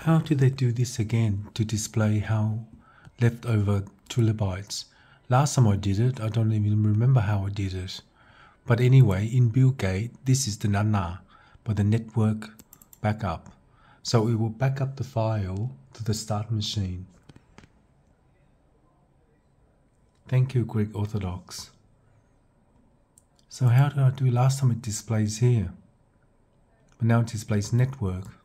How do they do this again to display how leftover terabytes? Last time I did it, I don't even remember how I did it. But anyway, in Buildgate, this is the NANA, but the network backup. So it will back up the file to the start machine. Thank you, Greek Orthodox. So how did I do last time? It displays here, but now it displays network.